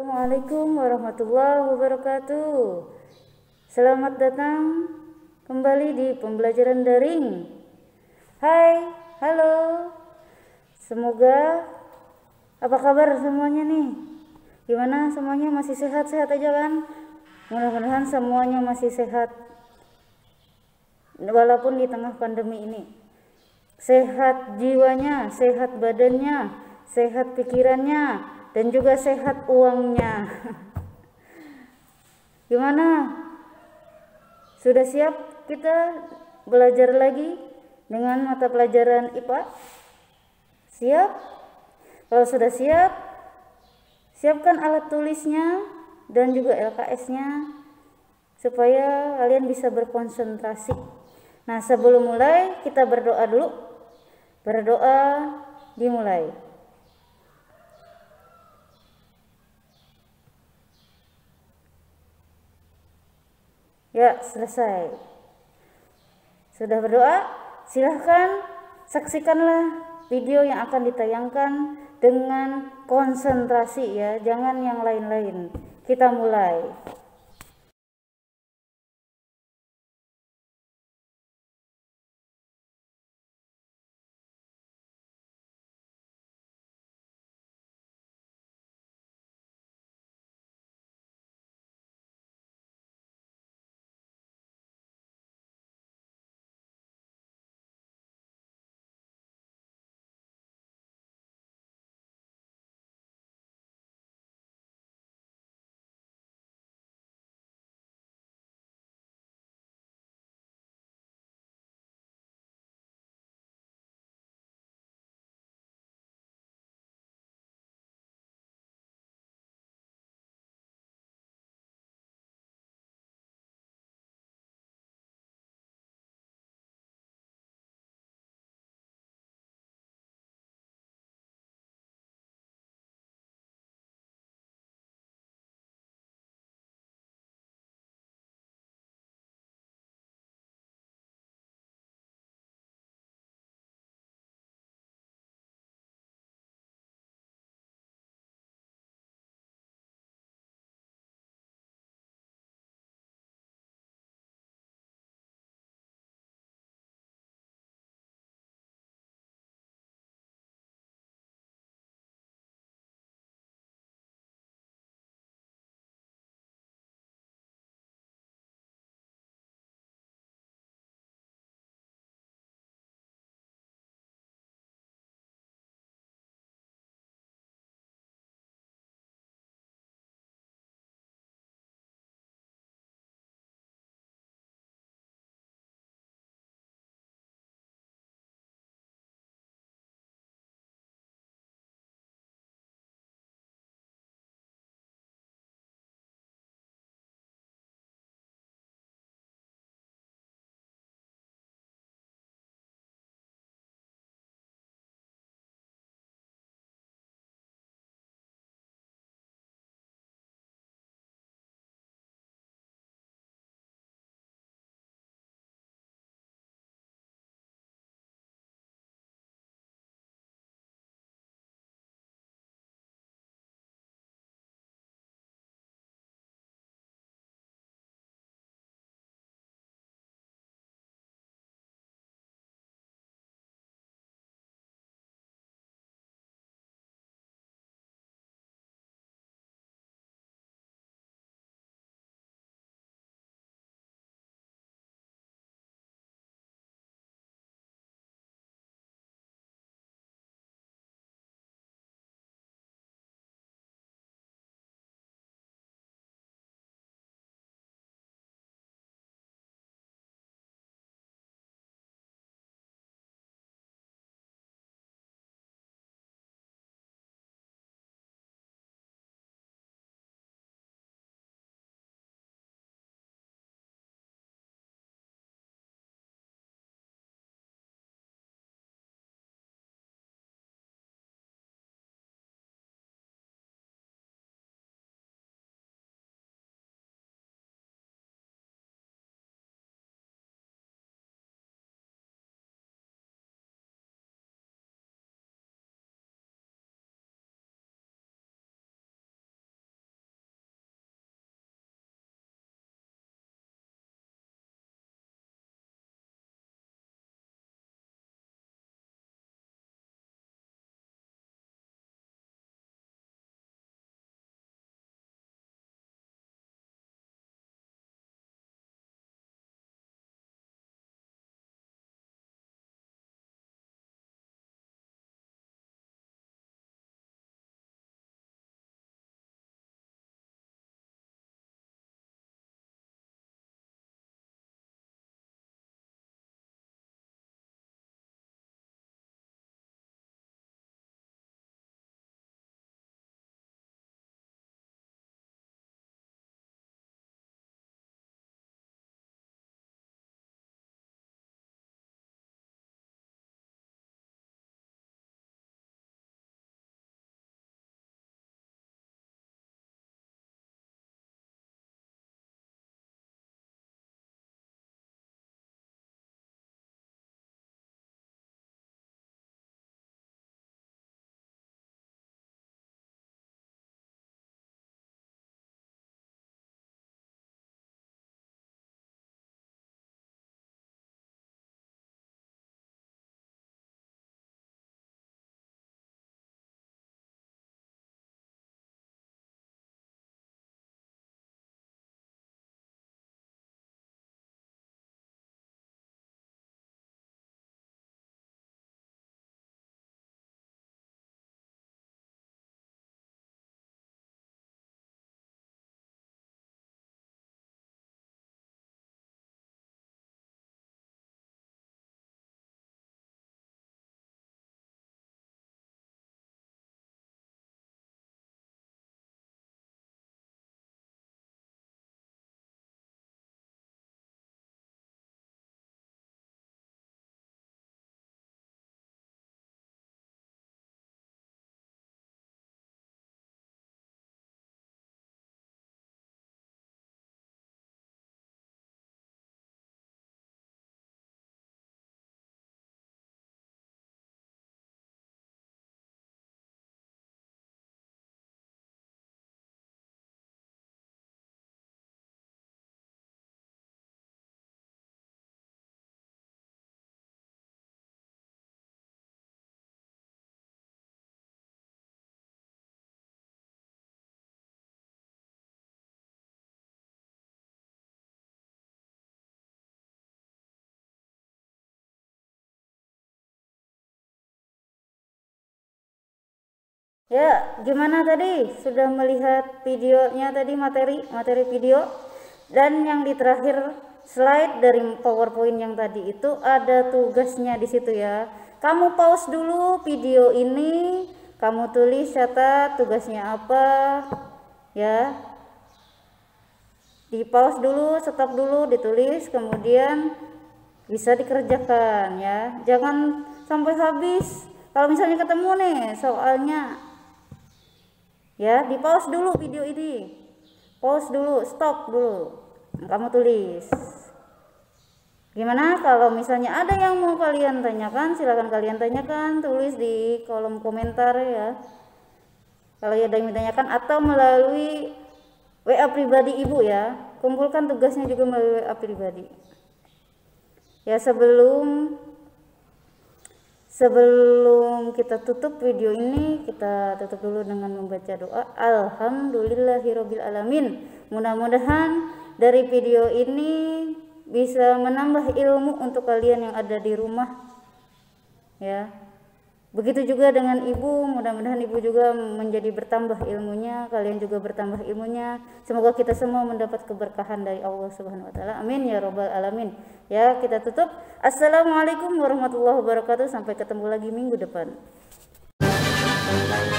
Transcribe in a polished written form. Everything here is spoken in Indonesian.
Assalamualaikum warahmatullahi wabarakatuh. Selamat datang kembali di pembelajaran daring. Hai, halo. Semoga apa kabar semuanya nih? Gimana semuanya, masih sehat-sehat aja kan? Mudah-mudahan semuanya masih sehat walaupun di tengah pandemi ini. Sehat jiwanya, sehat badannya, sehat pikirannya, dan juga sehat uangnya. Gimana? Sudah siap kita belajar lagi dengan mata pelajaran IPA? Siap? Kalau sudah siap, siapkan alat tulisnya dan juga LKS-nya supaya kalian bisa berkonsentrasi. Nah, sebelum mulai kita berdoa dulu. Berdoa dimulai. Ya, selesai. Sudah berdoa? Silahkan saksikanlah video yang akan ditayangkan dengan konsentrasi ya, jangan yang lain-lain. Kita mulai. Ya, gimana tadi? Sudah melihat videonya tadi, materi video? Dan yang di terakhir slide dari PowerPoint yang tadi itu ada tugasnya di situ ya. Kamu pause dulu video ini, kamu tulis, catat tugasnya apa ya. Di pause dulu, stop dulu, ditulis, kemudian bisa dikerjakan ya. Jangan sampai habis. Kalau misalnya ketemu nih soalnya ya, di pause dulu video ini, pause dulu, stop dulu, kamu tulis. Gimana kalau misalnya ada yang mau kalian tanyakan, silakan kalian tanyakan, tulis di kolom komentar ya, kalau ada yang ditanyakan, atau melalui WA pribadi ibu ya, kumpulkan tugasnya juga melalui WA pribadi ya. Sebelum kita tutup video ini, kita tutup dulu dengan membaca doa. Alhamdulillahirabbil alamin. Mudah-mudahan dari video ini bisa menambah ilmu untuk kalian yang ada di rumah ya. Begitu juga dengan ibu, mudah-mudahan ibu juga menjadi bertambah ilmunya, kalian juga bertambah ilmunya. Semoga kita semua mendapat keberkahan dari Allah Subhanahu wa taala. Amin ya rabbal alamin. Ya, kita tutup. Assalamualaikum warahmatullahi wabarakatuh. Sampai ketemu lagi minggu depan.